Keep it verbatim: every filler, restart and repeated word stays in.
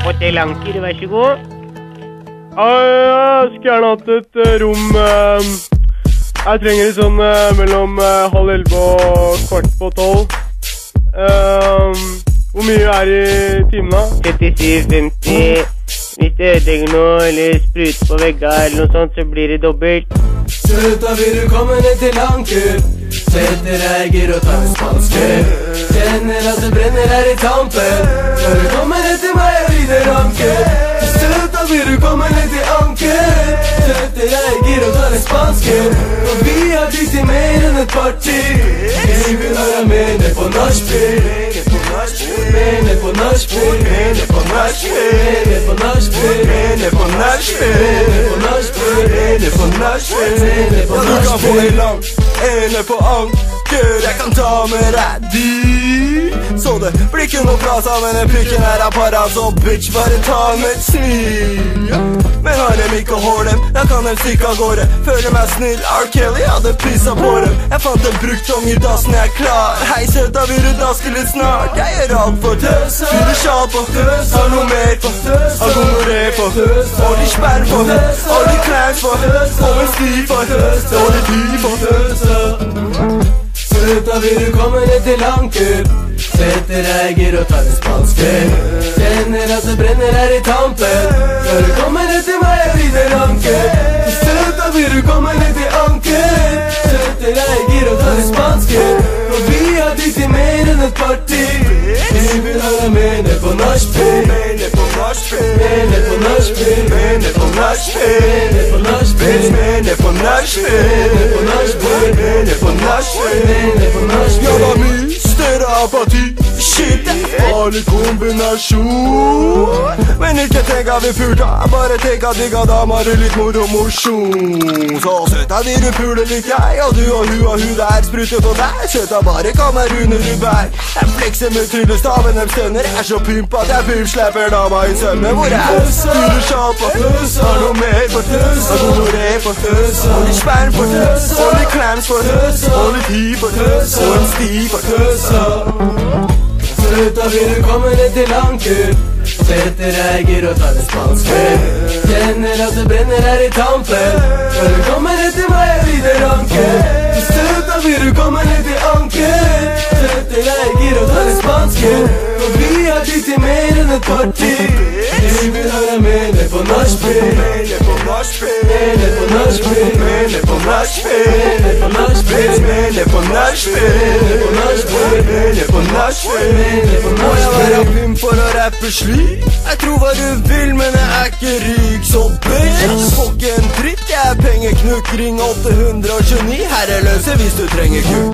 Hotell Anker, vær så god. Ja, jeg skulle gjerne hatt et eh, rom. eh, Jeg trenger det sånn eh, mellom eh, halv elleve og kvart på tolv. Eh, Hvor mye er i timen da? syttisju femti. Hvis det ødelegger noe eller spruter på vegga eller noe sånt, så blir det dobbelt. Søta, vil du komme ned til Anker? Setter eier og tar en spansker. Kjenner at det brenner her i tampen. Når du kommer ned til meg og rider anker. Søta, vil du komme ned til Anker? Setter eier og tar en spansker. Og vi har blitt til mer enn et parti. Vi vil være med ned på nachspiel. Med på nachspiel. Med på nachspiel. Med på nachspiel. Med på nachspiel. Med på nachspiel. Med på nachspiel. Med på nachspiel. Du kan få en lang ene på anker. Jeg kan ta med deg dit. Så det blir ikke noe plass av, men den prikken her er para. Så bitch, bare ta med et smil. Men har dem ikke hår dem, da kan dem stikke av gårde. Føler meg snill, R. Kelly hadde pissa på dem. Jeg fant en brukt tong i dassen, jeg er klar. Hei søta, vil du daske litt snart? Jeg gjør alt for tøsa. Fyller sjal på, har noe mer på, har gonoré på, og de sperr på, og de klær på, og en sti for, og de ty på. Søta, vil du komme ned til Anker? Setter eier og tar en spansker. Kjenner at det brenner her i tampen. Når du kommer ned til meg og rider anker. Søta, vil du komme ned til Anker? Setter eier og tar en spansker. Og vi har blitt til mer enn et parti. Vi vil ha deg med ned på nachspiel. Med på nachspiel. Med på nachspiel. Med på nachspiel. Med på nachspiel. Med på nachspiel. Med på nachspiel. Med på nachspiel. Med på nachspiel. Jeg var mye større apati. Shit, det er farlig kombinasjon. Men ikke tenk at vi pulta, bare tenk at vi ga damer litt moro mosjon. Så søta, vil du pule litt jeg, og du og hun og hun der spruter på deg. Søta, bare kom her under du bær. Jeg flekser med tryllestaven, dem stønner. Jeg er så pimp at jeg pimp-slapper dama i søvne. Hvor er fyller sjal på, har noe mer på, har gonoré på, og de sperr på, og de clams på, og de ti på, og en sti på. Søta, vil du komme ned til Anker? Setter eier og tar en spansker. Kjenner at det brenner her i tampen. Når du kommer ned til meg og rider anker. Søta, vil du komme ned til Anker? Setter eier og tar en spansker. Og vi har blitt til mer enn et parti. Vi vil ha deg med ned på nachspiel. Med på nachspiel. Med på nachspiel. Med på nachspiel. Med på nachspiel. Med på nachspiel. Med på nachspiel. Med på nachspiel. Må jeg være pimp for å rappe slik? Jeg tror hva du vil, men jeg er ikke rik. Så bitch, får ikke en dritt. Jeg er pengeknukk, ring åtte hundre og tjueni. Her er løse hvis du trenger kuk.